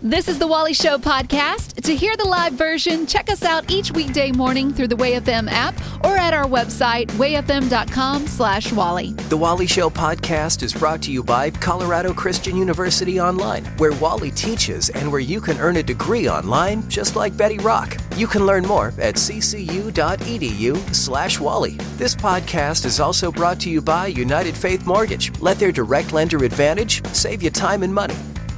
This is the Wally Show podcast. To hear the live version, check us out each weekday morning through the WayFM app or at our website, wayfm.com/Wally. The Wally Show podcast is brought to you by Colorado Christian University Online, where Wally teaches and where you can earn a degree online, just like Betty Rock. You can learn more at ccu.edu/Wally. This podcast is also brought to you by United Faith Mortgage. Let their direct lender advantage save you time and money.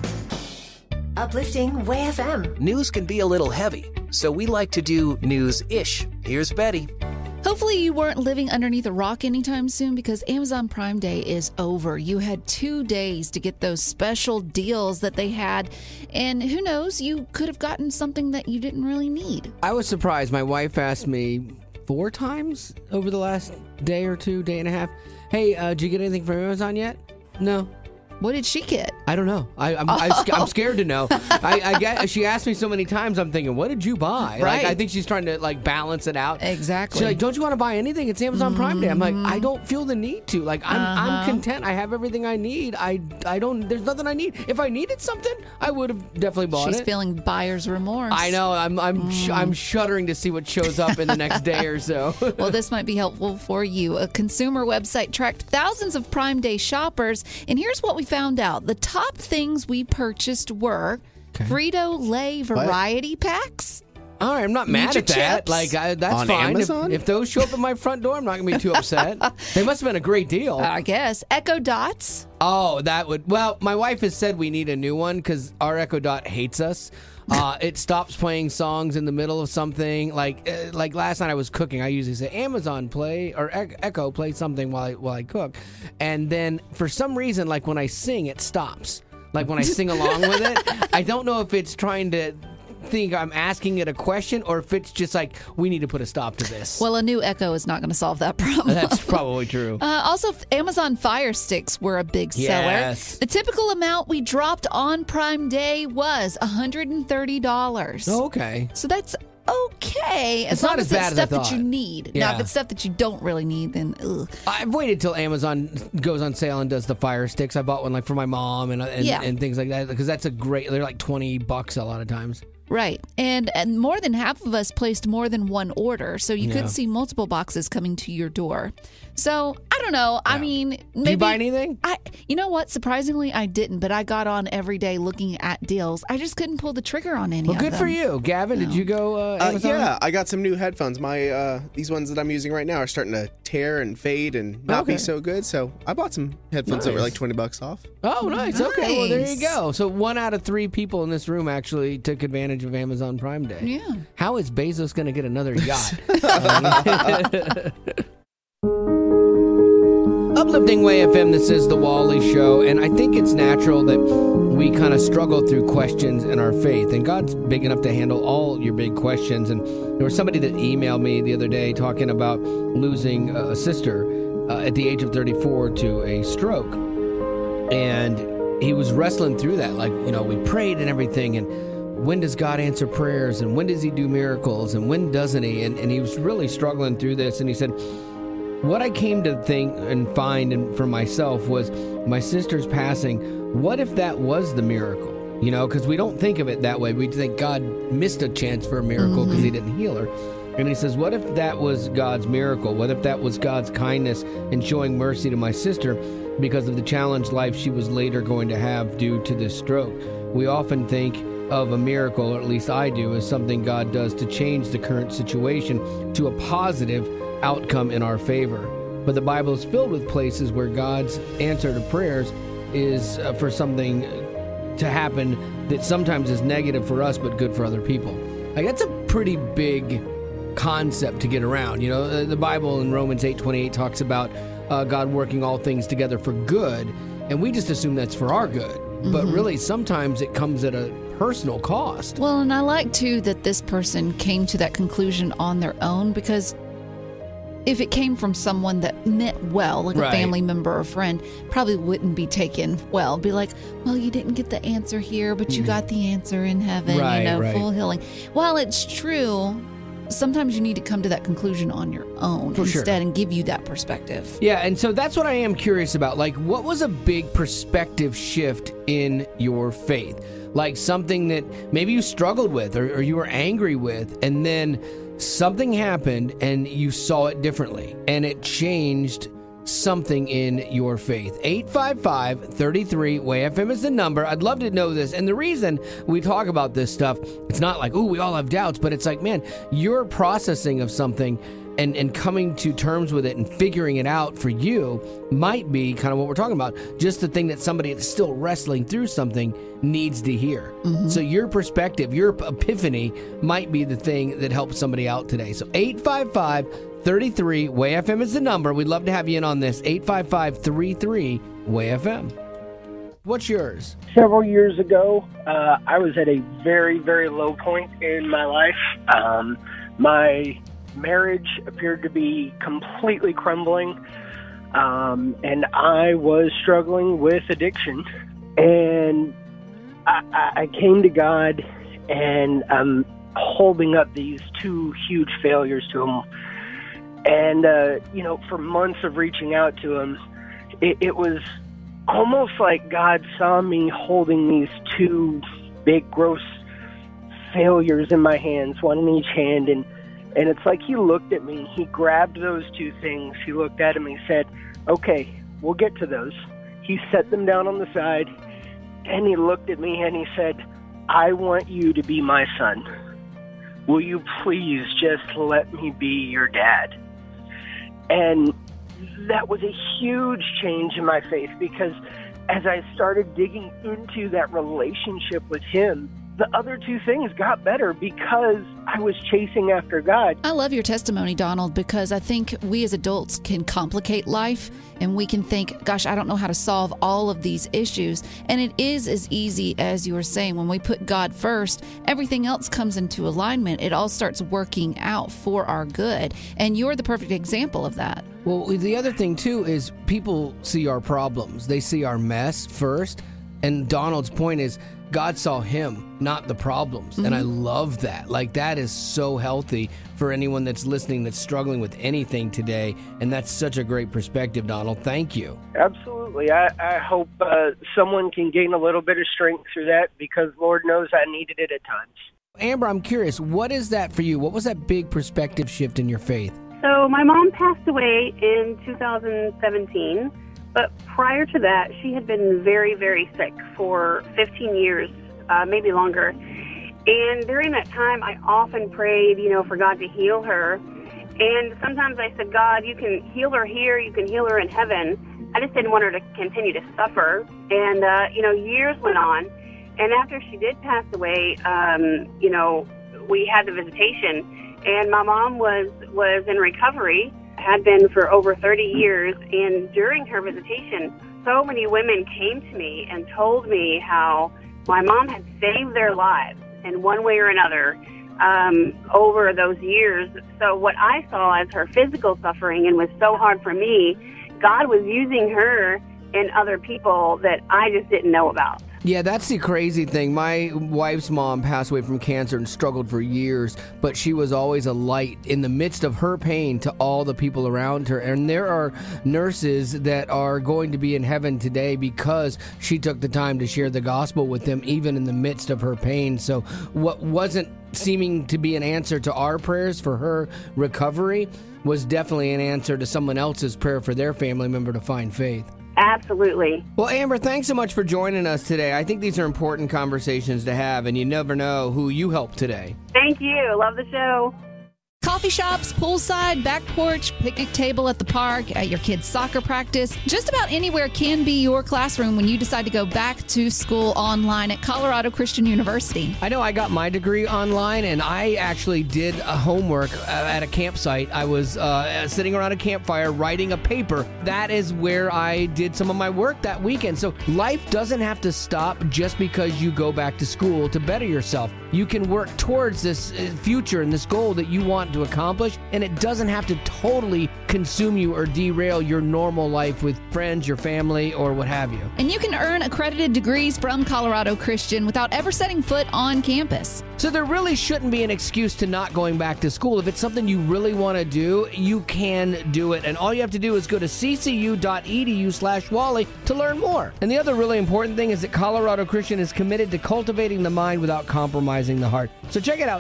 Uplifting WayFM. News can be a little heavy, so we like to do news-ish. Here's Betty. Hopefully you weren't living underneath a rock anytime soon because Amazon Prime Day is over. You had 2 days to get those special deals that they had. And who knows, you could have gotten something that you didn't really need. I was surprised. My wife asked me 4 times over the last day or two, day and a half, hey, did you get anything from Amazon yet? No. What did she get? I don't know. I'm scared to know. She asked me so many times. I'm thinking, what did you buy? Right. I think she's trying to balance it out. Exactly. She's like, don't you want to buy anything? It's Amazon Prime Day. I'm like, I don't feel the need to. I'm content. I have everything I need. I don't. There's nothing I need. If I needed something, I would have definitely bought it. She's feeling buyer's remorse. I know. I'm shuddering to see what shows up in the next day or so. Well, this might be helpful for you. A consumer website tracked thousands of Prime Day shoppers, and here's what we found out. The top things we purchased were Frito-Lay variety packs. All right, I'm not mad at that. Chips. That's on fine. Amazon? If those show up at my front door, I'm not going to be too upset. They must have been a great deal. I guess. Echo Dots. Oh, that would... Well, my wife has said we need a new one because our Echo Dot hates us. It stops playing songs in the middle of something. Like last night I was cooking. I usually say, Amazon play, or Echo play something while I cook. And then for some reason, like when I sing, it stops. Like when I sing along with it. I don't know if it's trying to think I'm asking it a question or if it's just like, we need to put a stop to this. Well, a new Echo is not going to solve that problem. That's probably true. Also, Amazon Fire Sticks were a big seller. Yes. The typical amount we dropped on Prime Day was $130. Oh, okay. So that's okay. It's long not as it's bad as I stuff that you thought. need. Yeah. Now, if it's stuff that you don't really need, then ugh. I've waited till Amazon goes on sale and does the Fire Sticks. I bought one for my mom and things like that because that's a great. They're like $20 a lot of times. Right. And more than half of us placed more than one order, so you could see multiple boxes coming to your door. So, I don't know. Yeah. I mean, maybe... Did you buy anything? You know what? Surprisingly, I didn't, but I got on every day looking at deals. I just couldn't pull the trigger on any of them. Well, good for you. Gavin, did you go Amazon? Yeah, I got some new headphones. My these ones that I'm using right now are starting to tear and fade and not be so good, so I bought some headphones that were like $20 off. Oh, nice. Okay, well, there you go. So 1 out of 3 people in this room actually took advantage of Amazon Prime Day. Yeah. How is Bezos going to get another yacht? Uplifting Way FM, this is The Wally Show, and I think it's natural that we kind of struggle through questions in our faith, and God's big enough to handle all your big questions. And there was somebody that emailed me the other day talking about losing a sister at the age of 34 to a stroke, and he was wrestling through that, we prayed and everything, and when does God answer prayers, and when does he do miracles, and when doesn't he? And he was really struggling through this, and he said, what I came to think and find for myself was my sister's passing. What if that was the miracle? Because we don't think of it that way. We think God missed a chance for a miracle because he didn't heal her. And he says, what if that was God's miracle? What if that was God's kindness in showing mercy to my sister because of the challenged life she was later going to have due to this stroke? We often think of a miracle, or at least I do, as something God does to change the current situation to a positive outcome in our favor. But the Bible is filled with places where God's answer to prayers is for something to happen that sometimes is negative for us but good for other people. That's a pretty big concept to get around. The Bible in Romans 8:28 talks about God working all things together for good, and we just assume that's for our good. But really, sometimes it comes at a personal cost. Well, and I like, too, that this person came to that conclusion on their own, because if it came from someone that meant well, like a family member or friend, probably wouldn't be taken well. Be like, well, you didn't get the answer here, but you got the answer in heaven, full healing. While it's true, sometimes you need to come to that conclusion on your own instead and give you that perspective. Yeah, and so that's what I am curious about. Like, what was a big perspective shift in your faith? Like something that maybe you struggled with or you were angry with, and then something happened and you saw it differently, and it changed something in your faith. 855-33-WAY-FM is the number. I'd love to know this. And the reason we talk about this stuff, it's not like, we all have doubts, but it's like, man, your processing of something and coming to terms with it and figuring it out for you might be kind of what we're talking about. Just the thing that somebody that's still wrestling through something needs to hear. Mm-hmm. So your perspective, your epiphany might be the thing that helps somebody out today. So 855-33-WAY-FM is the number. We'd love to have you in on this. 855-33-WAY-FM. What's yours? Several years ago, I was at a very, very low point in my life. My marriage appeared to be completely crumbling, and I was struggling with addiction. And I came to God, and I'm holding up these two huge failures to Him. And, for months of reaching out to Him, it was almost like God saw me holding these two big, gross failures in my hands, one in each hand, and it's like He looked at me, He grabbed those two things, He looked at them, He said, okay, we'll get to those. He set them down on the side, and He looked at me and He said, I want you to be my son. Will you please just let me be your dad? And that was a huge change in my faith, because as I started digging into that relationship with Him, the other two things got better because I was chasing after God. I love your testimony, Donald, because I think we as adults can complicate life, and we can think, gosh, I don't know how to solve all of these issues. And it is as easy as you were saying. When we put God first, everything else comes into alignment. It all starts working out for our good. And you're the perfect example of that. Well, the other thing, too, is people see our problems. They see our mess first. And Donald's point is, God saw him, not the problems. Mm-hmm. And I love that. Like, that is so healthy for anyone that's listening that's struggling with anything today. And that's such a great perspective, Donald. Thank you. Absolutely. I hope someone can gain a little bit of strength through that, because Lord knows I needed it at times. Amber, I'm curious, what is that for you? What was that big perspective shift in your faith? So my mom passed away in 2017. But prior to that, she had been very, very sick for 15 years, maybe longer. And during that time, I often prayed, for God to heal her. And sometimes I said, God, you can heal her here, you can heal her in heaven. I just didn't want her to continue to suffer. And, years went on. And after she did pass away, we had the visitation. And my mom was in recovery, had been for over 30 years, and during her visitation, so many women came to me and told me how my mom had saved their lives in one way or another over those years. So what I saw as her physical suffering, and was so hard for me, God was using her and other people that I just didn't know about. Yeah, that's the crazy thing. My wife's mom passed away from cancer and struggled for years, but she was always a light in the midst of her pain to all the people around her. And there are nurses that are going to be in heaven today because she took the time to share the gospel with them, even in the midst of her pain. So what wasn't seeming to be an answer to our prayers for her recovery was definitely an answer to someone else's prayer for their family member to find faith. Absolutely. Well, Amber, thanks so much for joining us today. I think these are important conversations to have, and you never know who you help today. Thank you. Love the show. Coffee shops, poolside, back porch, picnic table at the park, at your kid's soccer practice. Just about anywhere can be your classroom when you decide to go back to school online at Colorado Christian University. I know I got my degree online, and I actually did a homework at a campsite. I was sitting around a campfire writing a paper. That is where I did some of my work that weekend. So life doesn't have to stop just because you go back to school to better yourself. You can work towards this future and this goal that you want to accomplish, and it doesn't have to totally consume you or derail your normal life with friends, your family, or what have you. And you can earn accredited degrees from Colorado Christian without ever setting foot on campus. So there really shouldn't be an excuse to not going back to school. If it's something you really want to do, you can do it. And all you have to do is go to ccu.edu/Wally to learn more. And the other really important thing is that Colorado Christian is committed to cultivating the mind without compromising the heart. So check it out,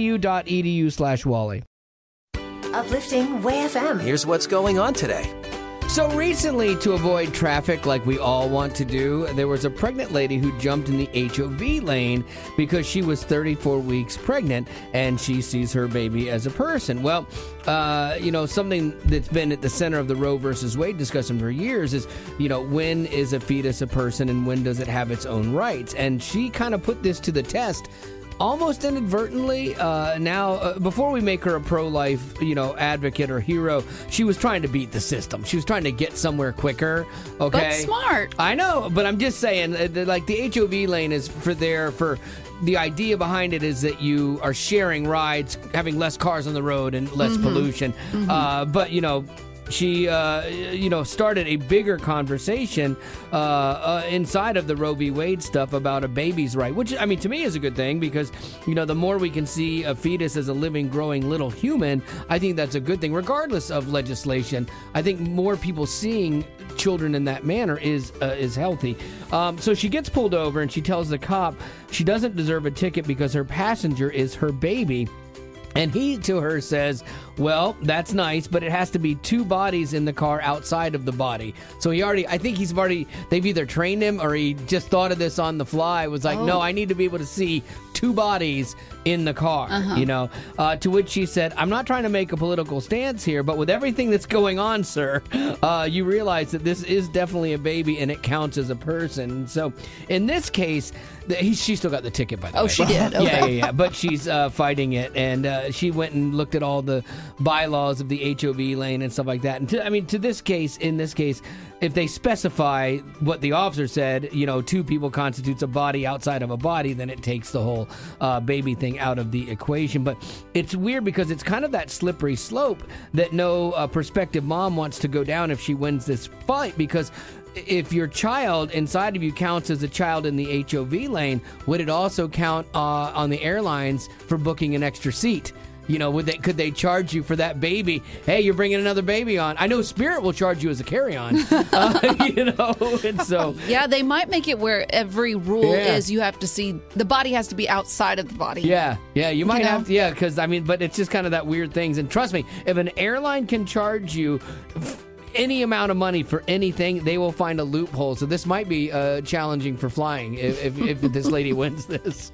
ccu.edu/Wally. Uplifting Way FM. Here's what's going on today. So recently, to avoid traffic like we all want to do, there was a pregnant lady who jumped in the HOV lane because she was 34 weeks pregnant and she sees her baby as a person. Well, something that's been at the center of the Roe versus Wade discussion for years is, when is a fetus a person and when does it have its own rights? And she kind of put this to the test almost inadvertently. Before we make her a pro-life, advocate or hero, she was trying to beat the system. She was trying to get somewhere quicker. Okay, but smart. I know, but I'm just saying, like the HOV lane is for the idea behind it is that you are sharing rides, having less cars on the road and less pollution. But she, started a bigger conversation inside of the Roe v. Wade stuff about a baby's right, which, to me is a good thing because, the more we can see a fetus as a living, growing little human, I think that's a good thing, regardless of legislation. I think more people seeing children in that manner is healthy. So she gets pulled over and she tells the cop she doesn't deserve a ticket because her passenger is her baby. And he, to her, says, well, that's nice, but it has to be two bodies in the car outside of the body. So they've either trained him or he just thought of this on the fly, was like, no, I need to be able to see two bodies in the car, to which she said, I'm not trying to make a political stance here, but with everything that's going on, sir, you realize that this is definitely a baby and it counts as a person. So in this case, she still got the ticket, by the way. Oh, she did? Okay. Yeah. But she's fighting it, and she went and looked at all the bylaws of the HOV lane and stuff like that. And in this case, if they specify what the officer said, two people constitutes a body outside of a body, then it takes the whole baby thing out of the equation. But it's weird because it's kind of that slippery slope that no prospective mom wants to go down if she wins this fight, because if your child inside of you counts as a child in the HOV lane, would it also count on the airlines for booking an extra seat? Could they charge you for that baby? Hey, you're bringing another baby on. I know Spirit will charge you as a carry-on. And so yeah, they might make it where every rule is you have to see the body has to be outside of the body. Yeah, you might have to, because but it's just kind of that weird things. And trust me, if an airline can charge you any amount of money for anything, they will find a loophole. So this might be challenging for flying if this lady wins this.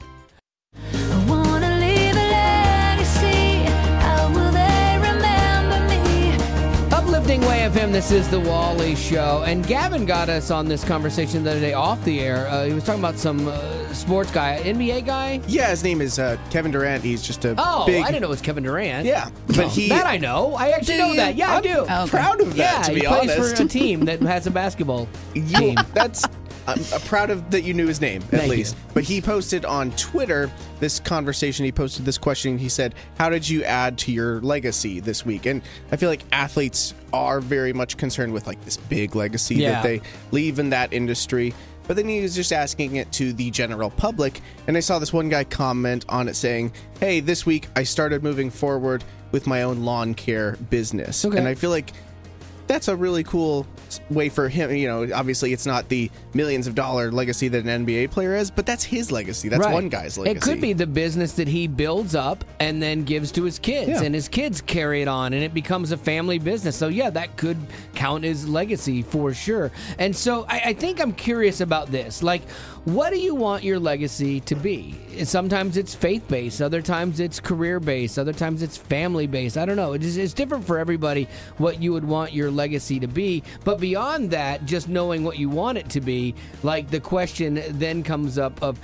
Uplifting Way FM, this is the Wally Show. And Gavin got us on this conversation the other day off the air. He was talking about some sports guy, NBA guy. Yeah, his name is Kevin Durant. He's just a big... I didn't know it was Kevin Durant. Yeah. But that I know. I actually know that. Yeah, I do. I'm proud of that, to be honest. He plays for a team that has a basketball team. I'm proud of that you knew his name, at least. But he posted on Twitter this conversation. He posted this question. He said, how did you add to your legacy this week? And I feel like athletes are very much concerned with this big legacy that they leave in that industry. But then he was just asking it to the general public. And I saw this one guy comment on it saying, hey, this week I started moving forward with my own lawn care business. Okay. And I feel like that's a really cool way for him. Obviously it's not the millions of dollar legacy that an NBA player has, but that's his legacy. That's one guy's legacy. It could be the business that he builds up and then gives to his kids, and his kids carry it on, and it becomes a family business. So that could count as legacy for sure. And so I think I'm curious about this. What do you want your legacy to be? Sometimes it's faith-based, other times it's career-based, other times it's family-based. I don't know. It's different for everybody what you would want your legacy to be. But beyond that, just knowing what you want it to be, the question then comes up of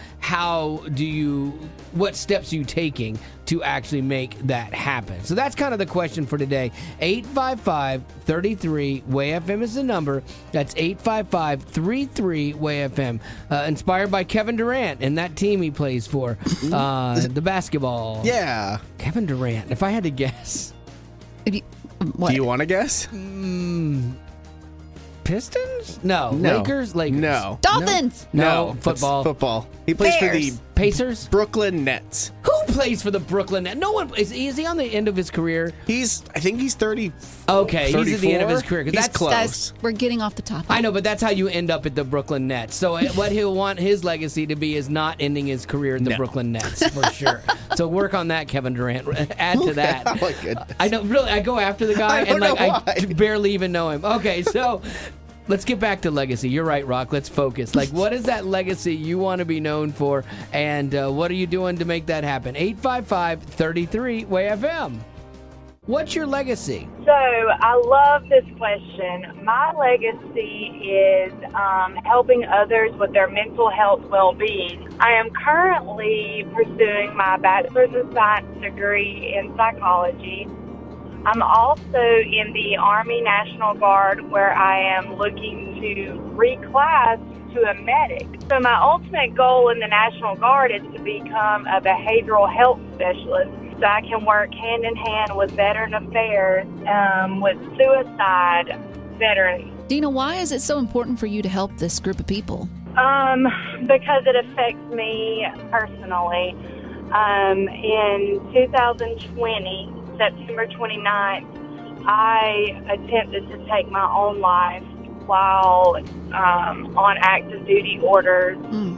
what steps are you taking to actually make that happen? So that's kind of the question for today. 855-33-WAY-FM is the number. That's 855-33-WAY-FM. Inspired by Kevin Durant and that team he plays for, the basketball. Yeah. Kevin Durant, if I had to guess. What? Do you want to guess? Pistons? No. No. Lakers? No. Dolphins. No. That's Football. Football. He plays for the Bears. Pacers? Brooklyn Nets. Who plays for the Brooklyn Nets? No one. Is he on the end of his career? I think he's 30. Okay, he's at the end of his 34? career. 'cause He's that's close. Guys, we're getting off the topic. I know, but that's how you end up at the Brooklyn Nets. So what he'll want his legacy to be is not ending his career in the Brooklyn Nets, for sure. So work on that, Kevin Durant. Add to that. Oh, my goodness. I know, really, I go after the guy I don't know I why. barely even know him. Okay, so let's get back to legacy. You're right, Rock. Let's focus. Like, what is that legacy you want to be known for, and what are you doing to make that happen? 855-33-WAY-FM. What's your legacy? So I love this question. My legacy is helping others with their mental health well-being. I am currently pursuing my Bachelor's of Science degree in psychology. I'm also in the Army National Guard, where I am looking to reclass to a medic. So my ultimate goal in the National Guard is to become a behavioral health specialist, so I can work hand in hand with Veteran Affairs, with suicide veterans. Dina, why is it so important for you to help this group of people? Because it affects me personally. In 2020, September 29th, I attempted to take my own life while on active duty orders.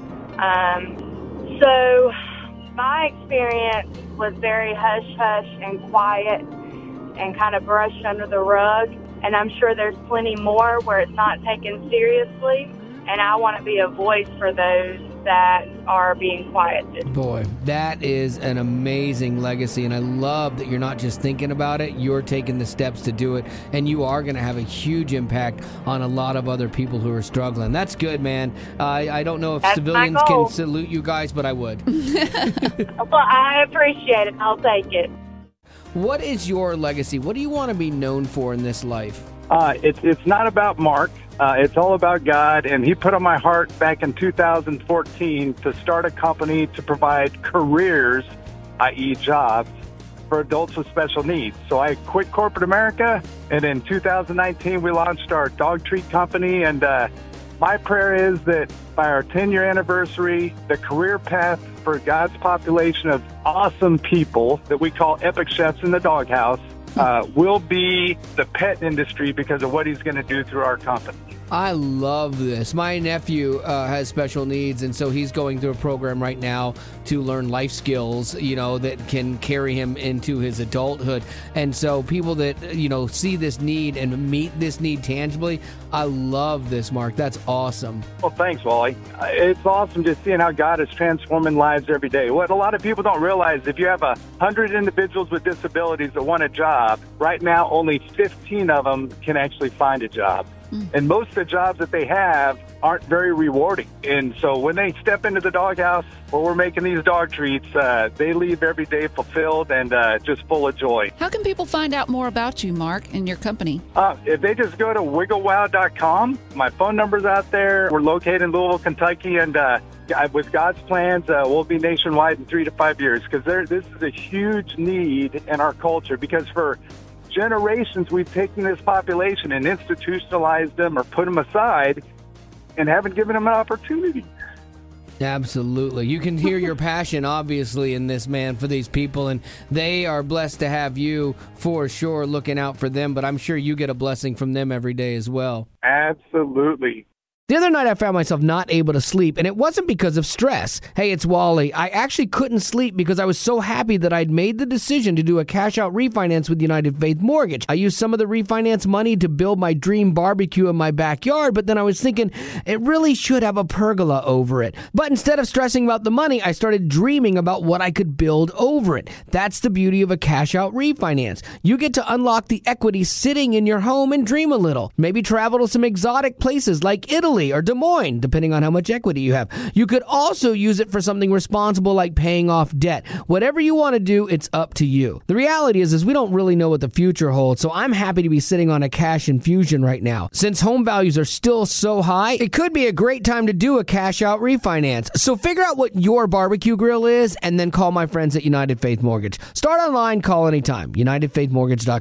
So my experience was very hush-hush and quiet and kind of brushed under the rug. And I'm sure there's plenty more where it's not taken seriously. And I want to be a voice for those that are being quieted. Boy, that is an amazing legacy, and I love that you're not just thinking about it, you're taking the steps to do it, and you are going to have a huge impact on a lot of other people who are struggling. That's good, man. I don't know if That's civilians my goal. can salute you guys, but I would. Well, I appreciate it. I'll take it. What is your legacy? What do you want to be known for in this life? It's not about Mark. It's all about God, and he put on my heart back in 2014 to start a company to provide careers, i.e. jobs, for adults with special needs. So I quit corporate America, and in 2019 we launched our dog treat company, and my prayer is that by our 10-year anniversary, the career path for God's population of awesome people that we call epic chefs in the doghouse will be the pet industry because of what he's going to do through our company. I love this. My nephew has special needs, and so he's going through a program right now to learn life skills, that can carry him into his adulthood. And so people that, see this need and meet this need tangibly, I love this, Mark. That's awesome. Well, thanks, Wally. It's awesome just seeing how God is transforming lives every day. What a lot of people don't realize, if you have 100 individuals with disabilities that want a job, right now only 15 of them can actually find a job. And most of the jobs that they have aren't very rewarding. And so when they step into the doghouse where we're making these dog treats, they leave every day fulfilled and just full of joy. How can people find out more about you, Mark, and your company? If they just go to wigglewow.com, my phone number's out there. We're located in Louisville, Kentucky, and with God's plans, we'll be nationwide in 3 to 5 years, because this is a huge need in our culture, because for generations we've taken this population and institutionalized them or put them aside and haven't given them an opportunity. Absolutely. You can hear your passion, obviously, in this, man, for these people, and they are blessed to have you, for sure, looking out for them, but I'm sure you get a blessing from them every day as well. Absolutely. The other night I found myself not able to sleep, and it wasn't because of stress. Hey, it's Wally. I actually couldn't sleep because I was so happy that I'd made the decision to do a cash-out refinance with United Faith Mortgage. I used some of the refinance money to build my dream barbecue in my backyard, but then I was thinking it really should have a pergola over it. But instead of stressing about the money, I started dreaming about what I could build over it. That's the beauty of a cash-out refinance. You get to unlock the equity sitting in your home and dream a little. Maybe travel to some exotic places like Italy or Des Moines, depending on how much equity you have. You could also use it for something responsible like paying off debt. Whatever you want to do, it's up to you. The reality is we don't really know what the future holds, so I'm happy to be sitting on a cash infusion right now. Since home values are still so high, it could be a great time to do a cash-out refinance. So figure out what your barbecue grill is and then call my friends at United Faith Mortgage. Start online, call anytime. UnitedFaithMortgage.com.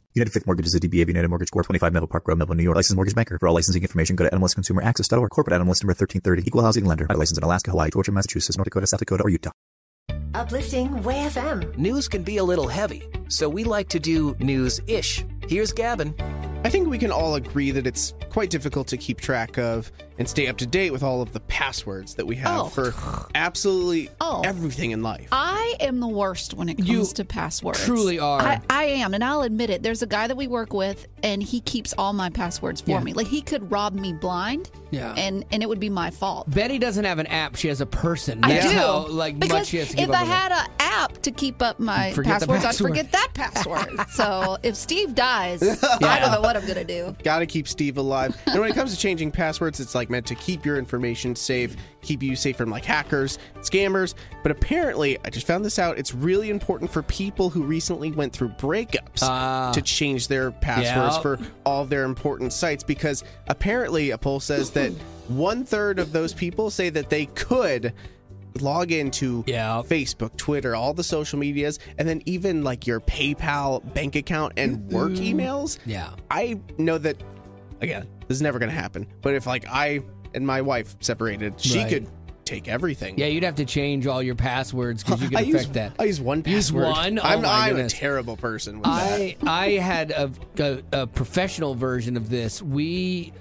United Fifth Mortgage is a DBA of United Mortgage Corp. 25 Melville Park Road, Melville, New York. Licensed mortgage banker. For all licensing information, go to nmlsconsumeraccess.org. Corporate NMLS number 1330. Equal housing lender. Licensed in Alaska, Hawaii, Georgia, Massachusetts, North Dakota, South Dakota, or Utah. Uplifting Way FM. News can be a little heavy, so we like to do news-ish. Here's Gavin. I think we can all agree that it's quite difficult to keep track of and stay up to date with all of the passwords that we have for absolutely everything in life. I am the worst when it comes to passwords. Truly are. I am, and I'll admit it. There's a guy that we work with, and he keeps all my passwords for me. Like, he could rob me blind, and it would be my fault. Betty doesn't have an app. She has a person. I That's do. how, much she has to keep if up I with had an app to keep up my passwords, I'd forget that password. So if Steve dies, I don't know what I'm going to do. Got to keep Steve alive. And when it comes to changing passwords, it's like meant to keep your information safe, keep you safe from like hackers, scammers. But apparently, I just found this out, it's really important for people who recently went through breakups to change their passwords for all of their important sites, because apparently a poll says that 1/3 of those people say that they could log into Facebook, Twitter, all the social medias, and then even like your PayPal bank account and work emails. Yeah. I know that, again, this is never going to happen, but if like I and my wife separated, she could take everything. Yeah, you'd have to change all your passwords because you could affect that. I use one password. Use one? I'm a goodness. terrible person with that. I had a professional version of this. We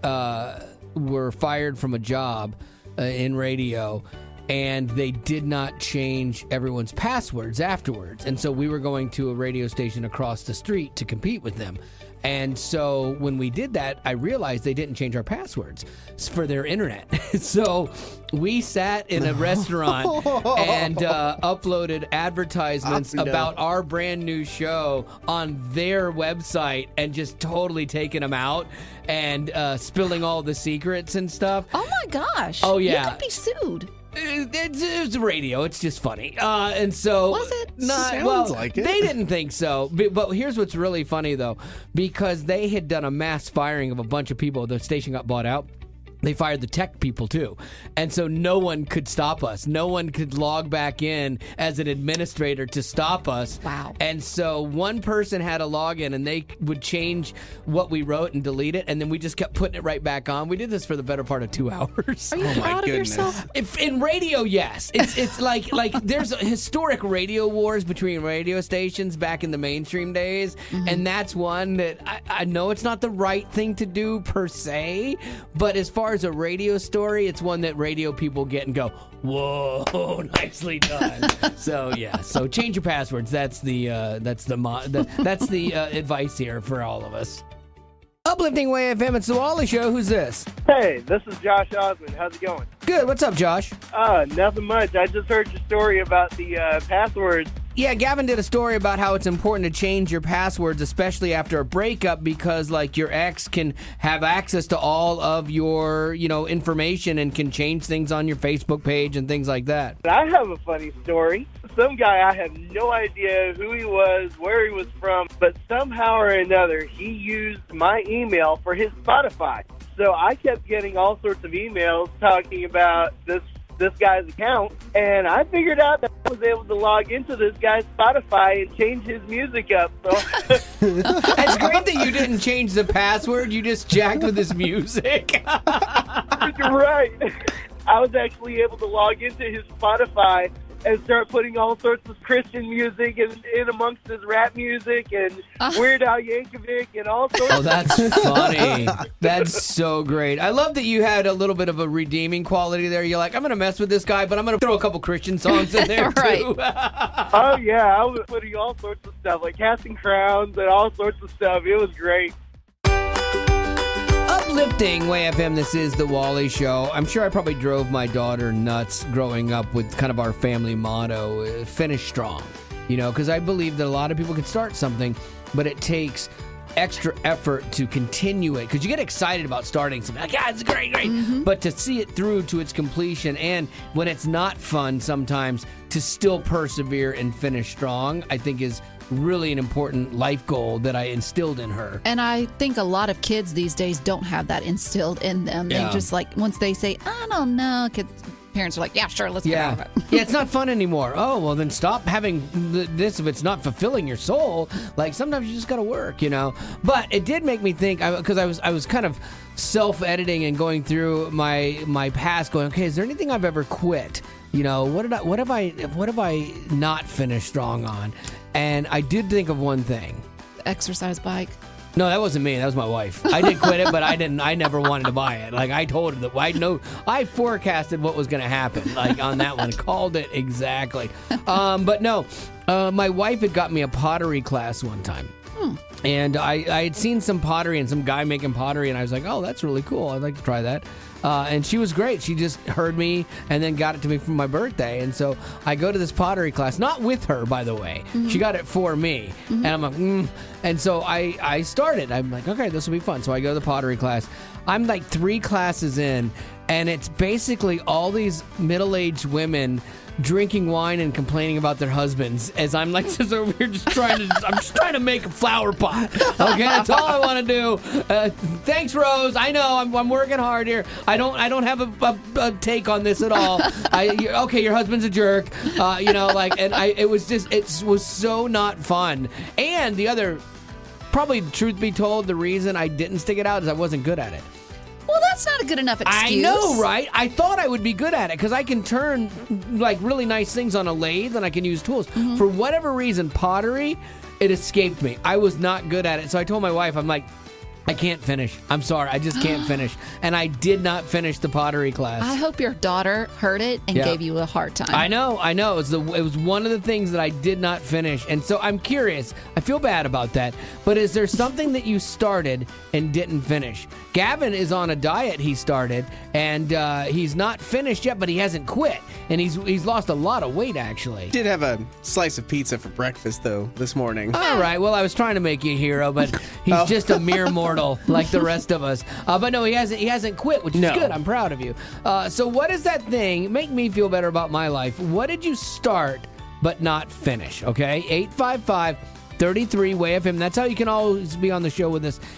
were fired from a job in radio, and they did not change everyone's passwords afterwards. And so we were going to a radio station across the street to compete with them. And so when we did that, I realized they didn't change our passwords for their internet. So we sat in a restaurant and uploaded advertisements about our brand new show on their website and just totally taking them out and spilling all the secrets and stuff. Oh, my gosh. Oh, yeah. You could be sued. It's radio. It's just funny. And so was it? Sounds like it. They didn't think so. But here's what's really funny, though. Because they had done a mass firing of a bunch of people. The station got bought out. They fired the tech people, too. And so no one could stop us. No one could log back in as an administrator to stop us. Wow. And so one person had a login, and they would change what we wrote and delete it, and then we just kept putting it right back on. We did this for the better part of 2 hours. Are you proud of yourself? In radio, yes. It's like there's historic radio wars between radio stations back in the mainstream days, and that's one that I know it's not the right thing to do per se, but as far as a radio story, it's one that radio people get and go, whoa, nicely done. So change your passwords. That's the advice here for all of us. Uplifting Way FM, it's the Wally Show. Who's this? Hey, this is Josh Osmond. How's it going? Good. What's up, Josh? Nothing much. I just heard your story about the passwords. Yeah, Gavin did a story about how it's important to change your passwords, especially after a breakup, because like your ex can have access to all of your, information and can change things on your Facebook page and things like that. I have a funny story. Some guy, I have no idea who he was, where he was from, but somehow or another, he used my email for his Spotify. So I kept getting all sorts of emails talking about this guy's account, and I figured out that I was able to log into this guy's Spotify and change his music up. So it's great that you didn't change the password. You just jacked with his music. Right. I was actually able to log into his Spotify and start putting all sorts of Christian music in amongst his rap music and Weird Al Yankovic and all sorts. Oh, that's funny. That's so great. I love that you had a little bit of a redeeming quality there. You're like, I'm going to mess with this guy, but I'm going to throw a couple Christian songs in there, right. too. Oh, yeah. I was putting all sorts of stuff, like Casting Crowns and all sorts of stuff. It was great. Uplifting Way FM, this is the Wally Show. I'm sure I probably drove my daughter nuts growing up with kind of our family motto, finish strong. Because I believe that a lot of people can start something, but it takes extra effort to continue it. Because you get excited about starting something, like, it's great. Mm-hmm. But to see it through to its completion, and when it's not fun sometimes, to still persevere and finish strong, I think is really an important life goal that I instilled in her. And I think a lot of kids these days don't have that instilled in them. Yeah. They just once they say, I don't know, parents are like, yeah, sure, let's get out of it. Yeah, it's not fun anymore. Oh, well, then stop having this if it's not fulfilling your soul. Like, sometimes you just got to work, you know. But it did make me think, because I was kind of self-editing and going through my past, going, okay, is there anything I've ever quit? You know, what have I not finished strong on? And I did think of one thing. Exercise bike. No, that wasn't me. That was my wife. I did quit it, but I never wanted to buy it. Like, I told her that I forecasted what was going to happen. Like, on that one, called it exactly. But no, my wife had got me a pottery class one time. And I had seen some pottery and some guy making pottery, and I was like, oh, that's really cool. I'd like to try that. And she was great. She just heard me and then got it to me for my birthday. And so I go to this pottery class, not with her, by the way. Mm-hmm. She got it for me. Mm-hmm. And I'm like, And so I started. I'm like, okay, this will be fun. So I go to the pottery class. I'm like 3 classes in, and it's basically all these middle-aged women drinking wine and complaining about their husbands as I'm like just over here I'm just trying to make a flower pot. Okay, that's all I want to do. Thanks, Rose. I know I'm working hard here. I don't have a take on this at all. Okay, your husband's a jerk. It was so not fun. And the other, probably truth be told, the reason I didn't stick it out is I wasn't good at it. Well, that's not a good enough excuse. I know, right? I thought I would be good at it because I can turn like really nice things on a lathe and I can use tools. Mm-hmm. For whatever reason, pottery, it escaped me. I was not good at it. So I told my wife, I'm like, I can't finish. I'm sorry. I just can't finish. And I did not finish the pottery class. I hope your daughter heard it and gave you a hard time. I know. It was one of the things that I did not finish. And so I'm curious. I feel bad about that. But is there something that you started and didn't finish? Gavin is on a diet he started, and he's not finished yet, but he hasn't quit. And he's lost a lot of weight, actually. Did have a slice of pizza for breakfast, though, this morning. All right. Well, I was trying to make you a hero, but he's just a mere mortal like the rest of us. But no, he hasn't quit, which is good. I'm proud of you. So what is that thing? Make me feel better about my life. What did you start but not finish? Okay, 855-33-WAY-FM. That's how you can always be on the show with us.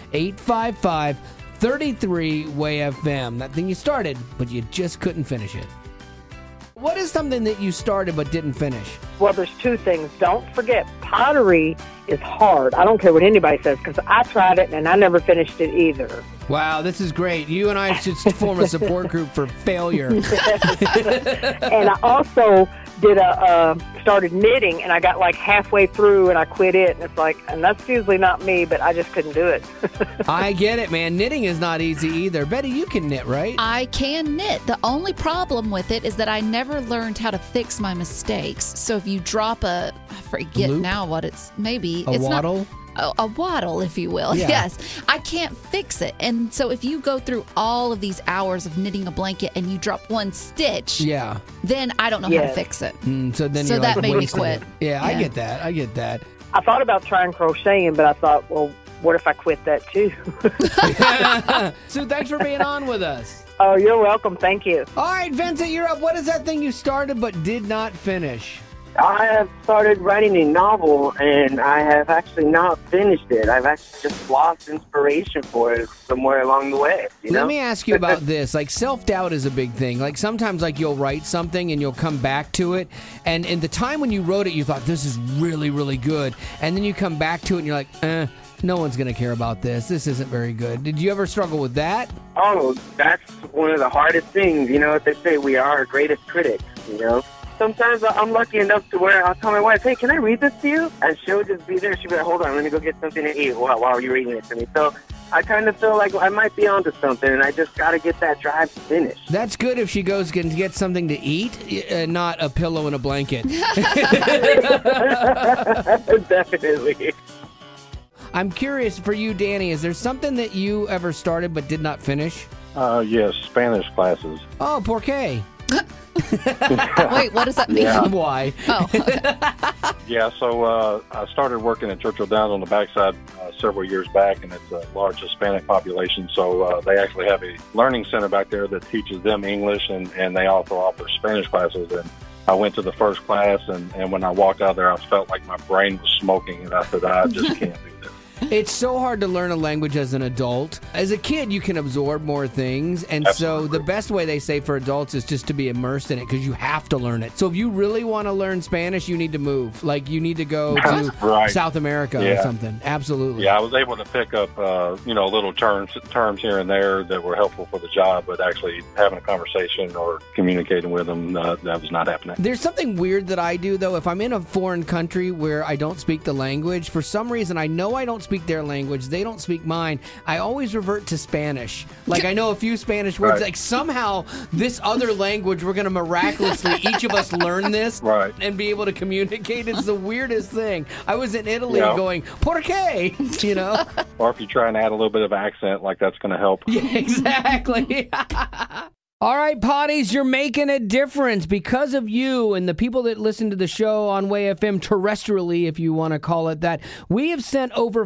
855-33-WAY-FM. That thing you started, but you just couldn't finish it. What is something that you started but didn't finish? Well, there's 2 things. Don't forget, pottery is hard. I don't care what anybody says, because I tried it and I never finished it either. Wow, this is great. You and I should form a support group for failure. And I also started knitting, and I got like halfway through and I quit it. And it's like, and that's usually not me, but I just couldn't do it. I get it, man. Knitting is not easy either. Betty, you can knit, right? I can knit. The only problem with it is that I never learned how to fix my mistakes. So if you drop I forget loop? Now what it's maybe. A waddle? A waddle, if you will. Yeah. Yes. I can't fix it. And so if you go through all of these hours of knitting a blanket and you drop one stitch, then I don't know how to fix it. So that like made me quit. Yeah, I get that. I thought about trying crocheting, but I thought, well, what if I quit that too? Sue, thanks for being on with us. Oh, you're welcome. Thank you. All right, Vincent, you're up. What is that thing you started but did not finish? I have started writing a novel, and I have actually not finished it. I've actually just lost inspiration for it somewhere along the way. Let me ask you about this. Like, self-doubt is a big thing. Like, sometimes, like, you'll write something and you'll come back to it, and in the time when you wrote it, you thought, this is really, really good. And then you come back to it and you're like, no one's going to care about this. This isn't very good. Did you ever struggle with that? Oh, that's one of the hardest things. You know what they say, we are our greatest critics, you know? Sometimes I'm lucky enough to where I'll tell my wife, hey, can I read this to you? And she'll just be there. She'll be like, hold on, let me go get something to eat while you're reading it to me. So I kind of feel like I might be onto something, and I just got to get that drive to finish. That's good if she goes and gets something to eat, not a pillow and a blanket. Definitely. I'm curious for you, Danny, is there something that you ever started but did not finish? Yes, Spanish classes. Oh, ¿por qué? Wait, what does that mean? Yeah. Why? Oh. Yeah, so I started working at Churchill Downs on the backside several years back, and it's a large Hispanic population, so they actually have a learning center back there that teaches them English, and they also offer Spanish classes. And I went to the first class, and when I walked out there, I felt like my brain was smoking, and I said, I just can't do this. It's so hard to learn a language as an adult. As a kid, you can absorb more things. And so the best way they say for adults is just to be immersed in it because you have to learn it. So if you really want to learn Spanish, you need to move. Like you need to go to South America or something. Absolutely. Yeah, I was able to pick up, little terms here and there that were helpful for the job, but actually having a conversation or communicating with them, that was not happening. There's something weird that I do, though. If I'm in a foreign country where I don't speak the language, for some reason, I know I don't speak their language. They don't speak mine. I always revert to Spanish. Like, I know a few Spanish words. Right. Like, somehow, this other language, we're going to miraculously, each of us learn this and be able to communicate. It's the weirdest thing. I was in Italy going, ¿por qué? You know? Or if you try and add a little bit of accent, like that's going to help. Yeah, exactly. All right, Potties, you're making a difference because of you and the people that listen to the show on Way FM terrestrially, if you want to call it that. We have sent over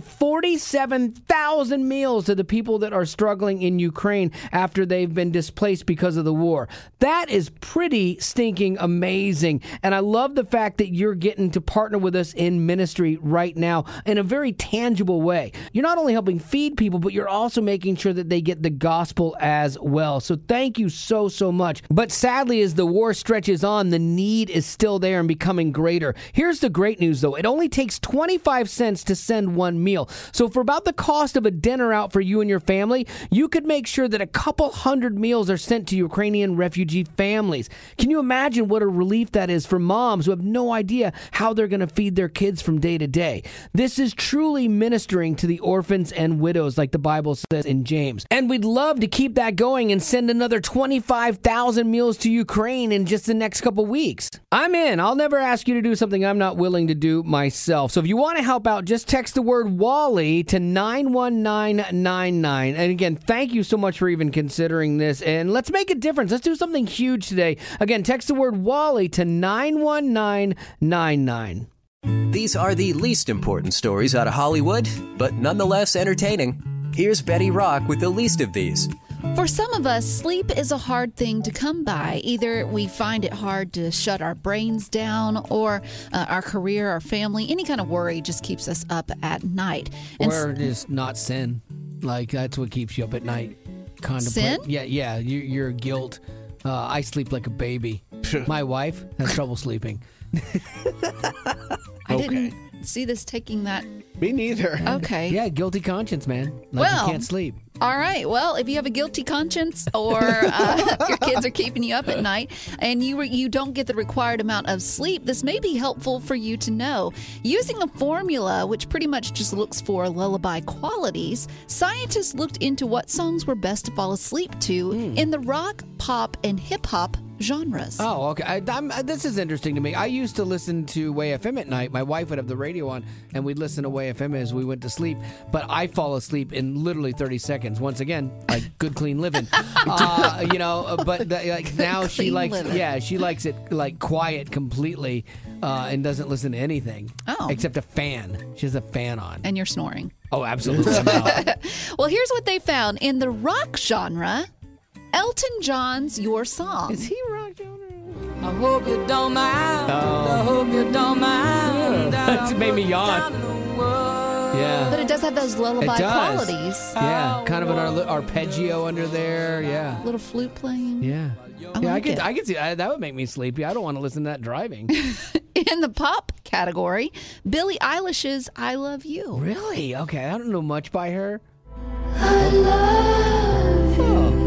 47,000 meals to the people that are struggling in Ukraine after they've been displaced because of the war. That is pretty stinking amazing. And I love the fact that you're getting to partner with us in ministry right now in a very tangible way. You're not only helping feed people, but you're also making sure that they get the gospel as well. So thank you so much. But sadly, as the war stretches on, the need is still there and becoming greater. Here's the great news, though. It only takes 25 cents to send one meal. So for about the cost of a dinner out for you and your family, you could make sure that a couple hundred meals are sent to Ukrainian refugee families. Can you imagine what a relief that is for moms who have no idea how they're going to feed their kids from day to day? This is truly ministering to the orphans and widows, like the Bible says in James. And we'd love to keep that going and send another 25,000 meals to Ukraine in just the next couple weeks. I'm in. I'll never ask you to do something I'm not willing to do myself. So if you want to help out, just text the word Wally to 91999. And again, thank you so much for even considering this. And let's make a difference. Let's do something huge today. Again, text the word Wally to 91999. These are the least important stories out of Hollywood, but nonetheless entertaining. Here's Betty Rock with the least of these. For some of us, sleep is a hard thing to come by. Either we find it hard to shut our brains down, or our career, our family, any kind of worry just keeps us up at night. Or just not sin. Like, that's what keeps you up at night. Sin? Yeah, your guilt. I sleep like a baby. My wife has trouble sleeping. I didn't see this taking that. Me neither. Okay. Yeah, guilty conscience, man. Like you can't sleep. All right. Well, if you have a guilty conscience or your kids are keeping you up at night and you don't get the required amount of sleep, this may be helpful for you to know. Using a formula which pretty much just looks for lullaby qualities, scientists looked into what songs were best to fall asleep to in the rock, pop, and hip-hop genres. Oh, okay. This is interesting to me. I used to listen to Way FM at night. My wife would have the radio on, and we'd listen to Way FM as we went to sleep. But I fall asleep in literally 30 seconds. Once again, like good, clean living. But now she likes it like quiet completely and doesn't listen to anything. Oh. Except a fan. She has a fan on. And you're snoring. Oh, absolutely. Well, here's what they found. In the rock genre, Elton John's Your Song. Is he rock genre? I hope you don't mind. I hope you don't mind. That's made me yawn. Yeah. But it does have those lullaby qualities. Yeah, kind of an arpeggio under there. Yeah. Little flute playing. Yeah. I could see that would make me sleepy. I don't want to listen to that driving. In the pop category, Billie Eilish's I Love You. Really? Okay, I don't know much by her. I love you.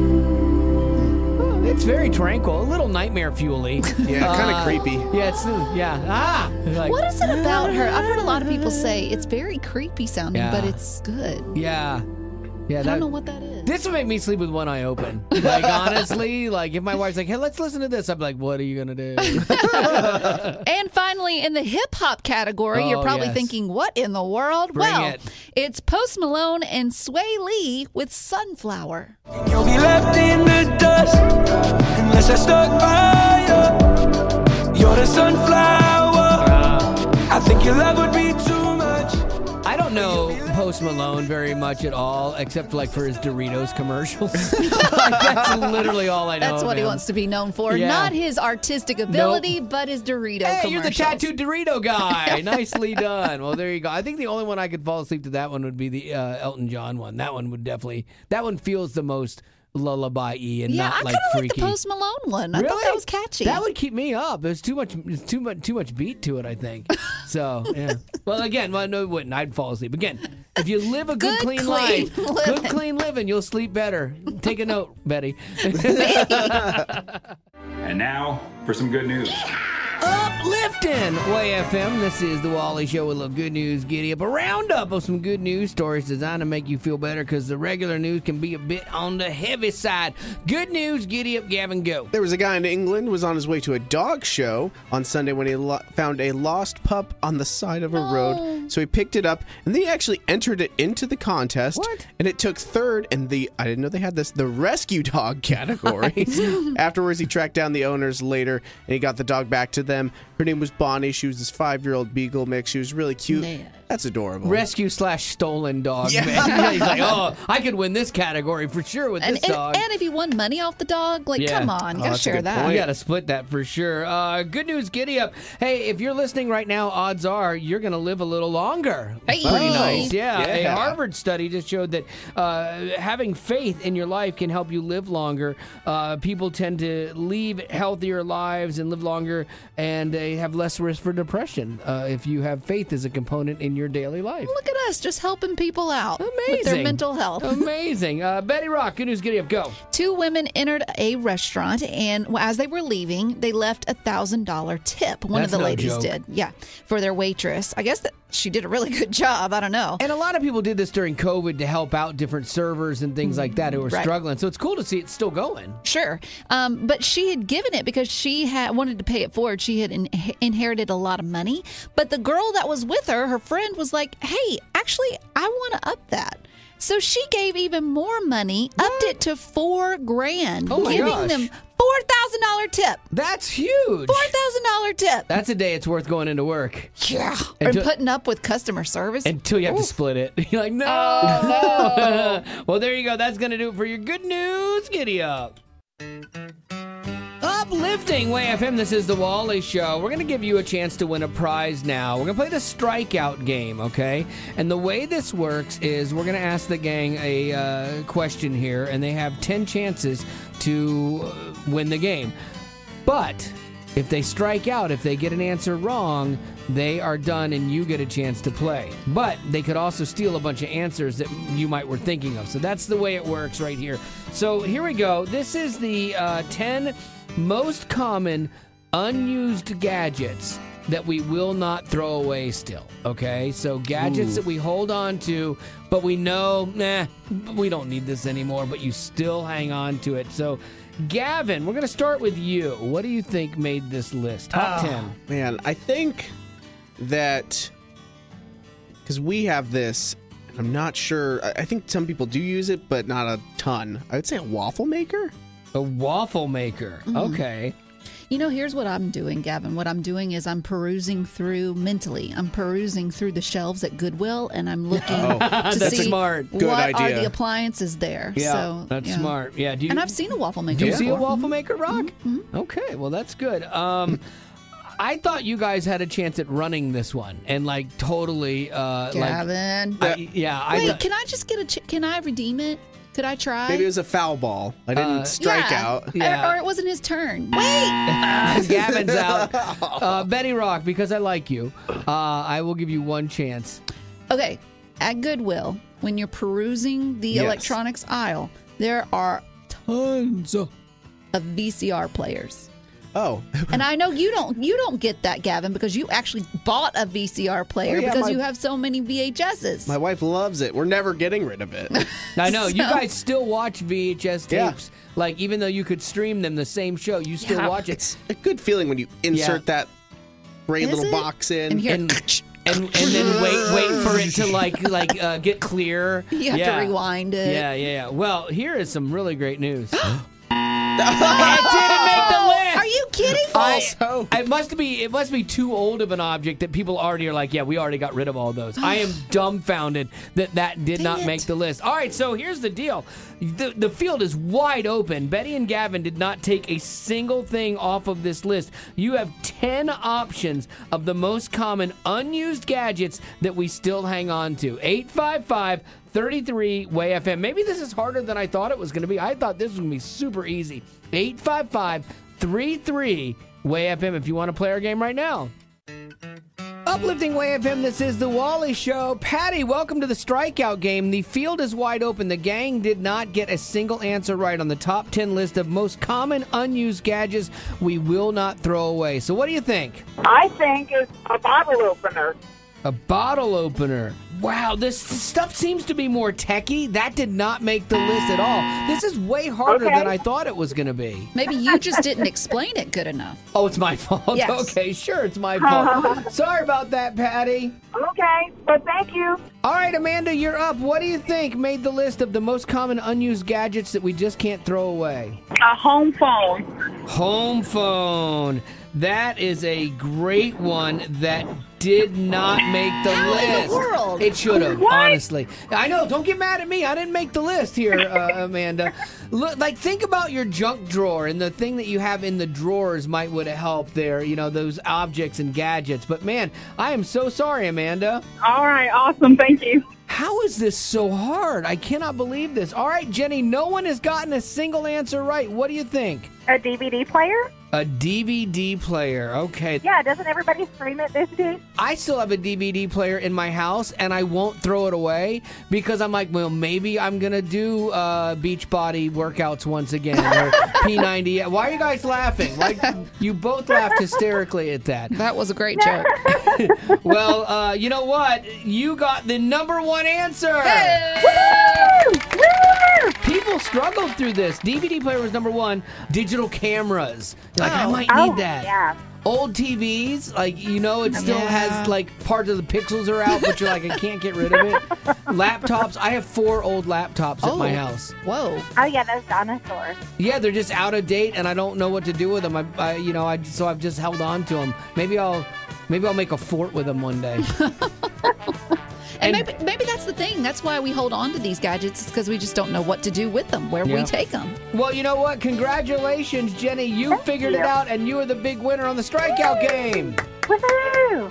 It's very tranquil, a little nightmare fuel-y. Yeah, kind of creepy. Yeah. What is it about her? I've heard a lot of people say it's very creepy sounding, but it's good. Yeah. I don't know what that is. This would make me sleep with one eye open. Like, honestly, like if my wife's like, hey, let's listen to this, I'm like, what are you going to do? And finally, in the hip-hop category, you're probably thinking, what in the world? Bring it. It's Post Malone and Sway Lee with Sunflower. You'll be left in the dust unless I stuck by you. You're the sunflower. I think your love would be too much. I don't know Post Malone very much at all, except like for his Doritos commercials. That's literally all I know. That's of what he him. wants to be known for. Yeah. Not his artistic ability, but his Dorito Hey, commercials. you're the tattooed Dorito guy. Nicely done. Well, there you go. I think the only one I could fall asleep to that one would be the Elton John one. That one would definitely. That one feels the most lullaby-y and Yeah, not I like kind of like freaky. the Post Malone one. I thought that was catchy. That would keep me up. There's too much beat to it, I think. So yeah. Well, again, no, it wouldn't. I'd fall asleep again. If you live a good clean life, good clean living, you'll sleep better. Take a note, Betty. And now for some good news. Uplifting Way FM. This is the Wally Show with a little good news. Giddy up. A roundup of some good news stories designed to make you feel better because the regular news can be a bit on the heavy side. Good news. Giddy up, Gavin, go. There was a guy in England who was on his way to a dog show on Sunday when he found a lost pup on the side of a road. So he picked it up and then he actually entered it into the contest. What? And it took third in I didn't know they had this, the rescue dog category. Nice. Afterwards, he tracked down the owners later and he got the dog back to them. Her name was Bonnie. She was this 5-year-old beagle mix. She was really cute. Man. That's adorable. Rescue/stolen dog. Yeah. Man. He's like, oh, I could win this category for sure with this dog. And if you won money off the dog, come on, you gotta share that. You gotta split that for sure. Good news, giddy up. Hey, if you're listening right now, odds are you're gonna live a little longer. Hey. Pretty nice. Yeah. A Harvard study just showed that having faith in your life can help you live longer. People tend to lead healthier lives and live longer, and they have less risk for depression if you have faith as a component in your daily life. Look at us, just helping people out with Amazing. their mental health. Amazing. Betty Rock, good news, giddy up, go. 2 women entered a restaurant, and as they were leaving, they left a $1,000 tip. One That's of the no ladies joke. did, for their waitress. I guess that she did a really good job. I don't know. And a lot of people did this during COVID to help out different servers and things like that who were Right. struggling. So it's cool to see it still going. Sure. But she had given it because she had wanted to pay it forward. She had inherited a lot of money. But the girl that was with her friend, was like, hey, actually, I want to up that. So she gave even more money, upped it to $4,000, Oh my giving gosh. them $4,000 tip. That's huge. $4,000 tip. That's a day it's worth going into work. Yeah. Until- and putting up with customer service. Until you have to split it. You're like, no. Oh, Well, there you go. That's going to do it for your good news. Giddy up. Uplifting Way FM. This is the Wally Show. We're going to give you a chance to win a prize now. We're going to play the strikeout game, okay? And the way this works is we're going to ask the gang a question here, and they have 10 chances to win the game. But if they strike out, if they get an answer wrong, they are done and you get a chance to play. But they could also steal a bunch of answers that you might were thinking of. So that's the way it works right here. So here we go. This is the 10 most common unused gadgets that we will not throw away still, okay? So gadgets that we hold on to, but we know, we don't need this anymore, but you still hang on to it. So Gavin, we're going to start with you. What do you think made this list? Top 10. Man, I think that because we have this, and I'm not sure. I think some people do use it, but not a ton. I would say a waffle maker. A waffle maker. Okay. You know, here's what I'm doing, Gavin. What I'm doing is I'm perusing through the shelves at Goodwill, and I'm looking to That's see smart. what Good are idea. the appliances there. Yeah, So, that's smart. Yeah. Do you, And I've seen a waffle maker do you see a before. waffle maker, Rock? Okay, well, that's good. I thought you guys had a chance at running this one and like totally Gavin. Wait, can I just get can I redeem it? Could I try? Maybe it was a foul ball. I didn't strike out. Or it wasn't his turn. Wait. Gavin's out. Betty Rock, because I like you, I will give you one chance. Okay. At Goodwill, when you're perusing the Yes. electronics aisle, there are tons of VCR players. Oh. And I know you don't get that, Gavin, because you actually bought a VCR player Oh, yeah, because you have so many VHSs. My wife loves it. We're never getting rid of it. I know. You guys still watch VHS Yeah. tapes. Like, even though you could stream them the same show, you still Yeah. watch it. It's a good feeling when you insert that gray Is little it? box in. And here- And then wait for it to get clear. You have to rewind it. Yeah. Well, here is some really great news. It didn't make the list. Are you kidding? It must be too old of an object that people already are like, yeah, we already got rid of all those. I am dumbfounded that did not make the list. All right, so here's the deal. The field is wide open. Betty and Gavin did not take a single thing off of this list. You have 10 options of the most common unused gadgets that we still hang on to. 855-33-WAY-FM. Maybe this is harder than I thought it was going to be. I thought this was going to be super easy. 855-33-WAY-FM if you want to play our game right now. Uplifting Way FM, this is The Wally Show. Patty, welcome to the strikeout game. The field is wide open. The gang did not get a single answer right on the top 10 list of most common unused gadgets we will not throw away. So what do you think? I think it's a bottle opener. A bottle opener. Wow, this stuff seems to be more techie. That did not make the list at all. This is way harder than I thought it was going to be. Maybe you just didn't explain it good enough. Oh, it's my fault? Yes. Okay, sure, it's my fault. Sorry about that, Patty. Okay, but thank you. All right, Amanda, you're up. What do you think made the list of the most common unused gadgets that we just can't throw away? A home phone. Home phone. That is a great one that did not make the list. In the world? It should have, honestly. I know, don't get mad at me. I didn't make the list here, Amanda. Look, think about your junk drawer, and the thing that you have in the drawers would have helped there, those objects and gadgets. But man, I am so sorry, Amanda. All right, awesome. Thank you. How is this so hard? I cannot believe this. All right, Jenny, no one has gotten a single answer right. What do you think? A DVD player? A DVD player. Okay. Yeah, doesn't everybody stream it these days? I still have a DVD player in my house, and I won't throw it away because I'm like, well, maybe I'm going to do Beachbody workouts once again or P90. Why are you guys laughing? You both laughed hysterically at that. That was a great joke. Well, you know what? You got the number one answer. Hey! Woo! People struggled through this. DVD player was number one. Digital cameras. I might need that. Yeah. Old TVs, it still has part of the pixels are out, but you're like, I can't get rid of it. Laptops, I have 4 old laptops at my house. Whoa. Oh yeah, those dinosaurs. Yeah, they're just out of date, and I don't know what to do with them. So I've just held on to them. Maybe I'll make a fort with them one day. And maybe that's the thing. That's why we hold on to these gadgets, because we just don't know what to do with them, where we take them. Well, you know what? Congratulations, Jenny. You figured it out, and you are the big winner on the strikeout game. Woohoo!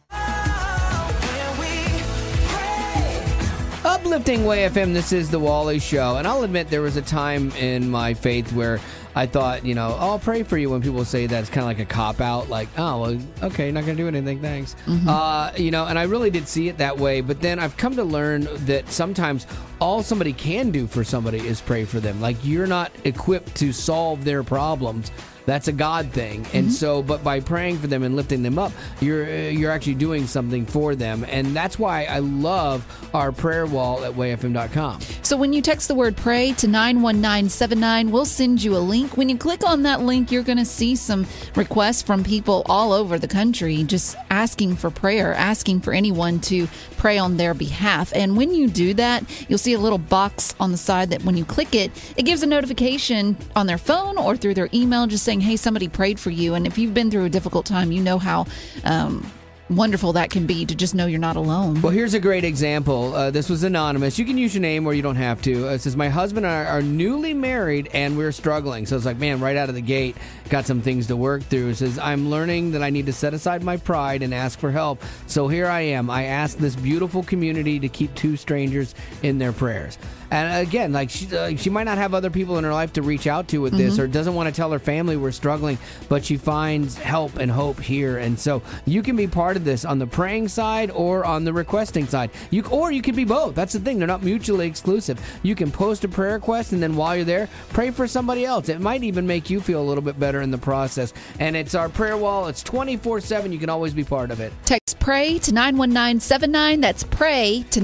Uplifting Way FM, this is The Wally Show. And I'll admit there was a time in my faith where I thought, I'll pray for you when people say that. It's kind of like a cop-out, oh, well, okay, not going to do anything, thanks. Mm-hmm. And I really did see it that way. But then I've come to learn that sometimes all somebody can do for somebody is pray for them. You're not equipped to solve their problems. That's a God thing. And so, but by praying for them and lifting them up, you're actually doing something for them. And that's why I love our prayer wall at wayfm.com. So when you text the word pray to 91979, we'll send you a link. When you click on that link, you're going to see some requests from people all over the country just asking for prayer, asking for anyone to pray on their behalf. And when you do that, you'll see a little box on the side that when you click it, it gives a notification on their phone or through their email just saying, hey, somebody prayed for you. And if you've been through a difficult time, you know how wonderful that can be to just know you're not alone. Well, here's a great example. This was anonymous. You can use your name or you don't have to. It says, my husband and I are newly married and we're struggling. So it's like, man, right out of the gate, got some things to work through. It says, I'm learning that I need to set aside my pride and ask for help. So here I am. I ask this beautiful community to keep 2 strangers in their prayers. And again, she might not have other people in her life to reach out to with this, or doesn't want to tell her family we're struggling, but she finds help and hope here. And so you can be part of this on the praying side or on the requesting side. Or you could be both. That's the thing. They're not mutually exclusive. You can post a prayer request, and then while you're there, pray for somebody else. It might even make you feel a little bit better in the process. And it's our prayer wall. It's 24/7. You can always be part of it. Text pray to 91979. That's pray to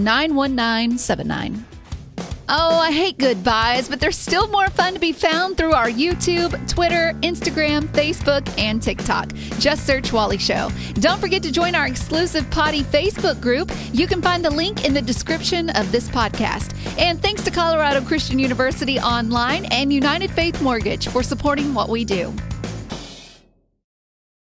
91979. Oh, I hate goodbyes, but there's still more fun to be found through our YouTube, Twitter, Instagram, Facebook, and TikTok. Just search Wally Show. Don't forget to join our exclusive Potty Facebook group. You can find the link in the description of this podcast. And thanks to Colorado Christian University Online and United Faith Mortgage for supporting what we do.